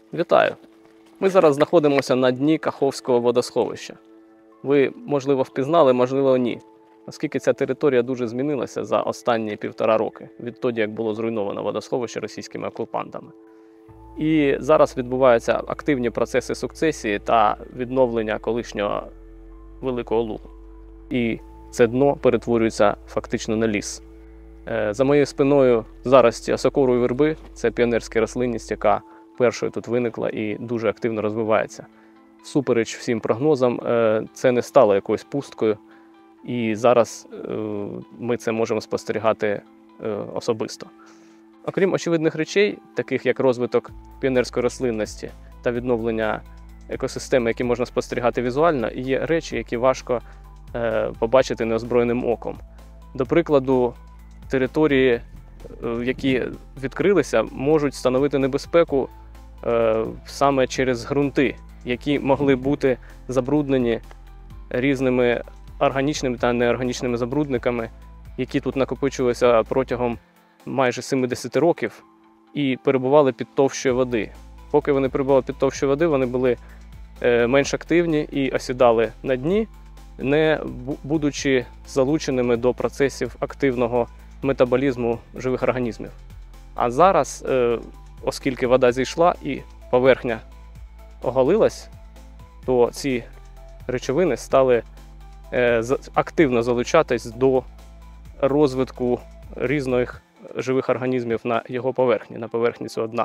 Вітаю! Ми зараз знаходимося на дні Каховського водосховища. Ви, можливо, впізнали, можливо, ні. Оскільки ця територія дуже змінилася за останні 1,5 роки, відтоді, як було зруйновано водосховище російськими окупантами. І зараз відбуваються активні процеси сукцесії та відновлення колишнього Великого Лугу. І це дно перетворюється фактично на ліс. За моєю спиною зарості осокору верби – це піонерська рослинність, яка першою тут виникла і дуже активно розвивається. Всупереч всім прогнозам, це не стало якоюсь пусткою, і зараз ми це можемо спостерігати особисто. Окрім очевидних речей, таких як розвиток піонерської рослинності та відновлення екосистеми, які можна спостерігати візуально, є речі, які важко побачити неозброєним оком. До прикладу, території, які відкрилися, можуть становити небезпеку саме через ґрунти, які могли бути забруднені різними органічними та неорганічними забрудниками, які тут накопичувалися протягом майже 70 років і перебували під товщою води. Поки вони перебували під товщою води, вони були менш активні і осідали на дні, не будучи залученими до процесів активного метаболізму живих організмів. А зараз, оскільки вода зійшла і поверхня оголилась, то ці речовини стали активно залучатись до розвитку різних живих організмів на його поверхні, на поверхні цього дна.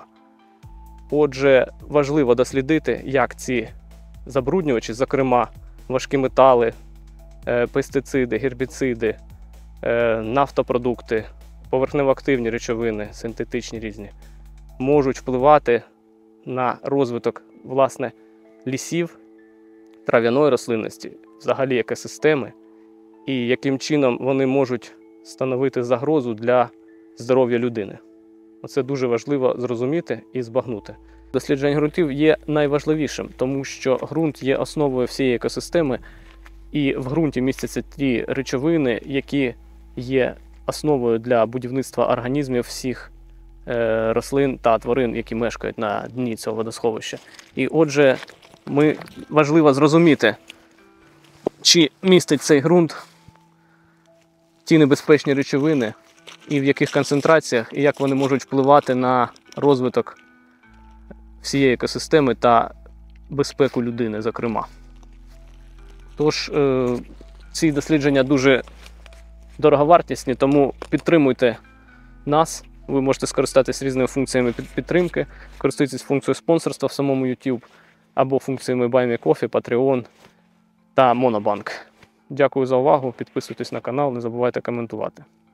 Отже, важливо дослідити, як ці забруднювачі, зокрема важкі метали, пестициди, гербіциди, нафтопродукти, поверхнево-активні речовини, синтетичні різні, можуть впливати на розвиток, власне, лісів, трав'яної рослинності, взагалі екосистеми, і яким чином вони можуть становити загрозу для здоров'я людини. Це дуже важливо зрозуміти і збагнути. Дослідження ґрунтів є найважливішим, тому що ґрунт є основою всієї екосистеми, і в ґрунті містяться ті речовини, які є основою для будівництва організмів всіх рослин та тварин, які мешкають на дні цього водосховища. І отже, важливо зрозуміти, чи містить цей ґрунт ті небезпечні речовини, і в яких концентраціях, і як вони можуть впливати на розвиток всієї екосистеми та безпеку людини, зокрема. Тож, ці дослідження дуже дороговартісні, тому підтримуйте нас. Ви можете скористатися різними функціями підтримки, користуйтесь функцією спонсорства в самому YouTube, або функціями Buy Me Coffee, Patreon та Monobank. Дякую за увагу, підписуйтесь на канал, не забувайте коментувати.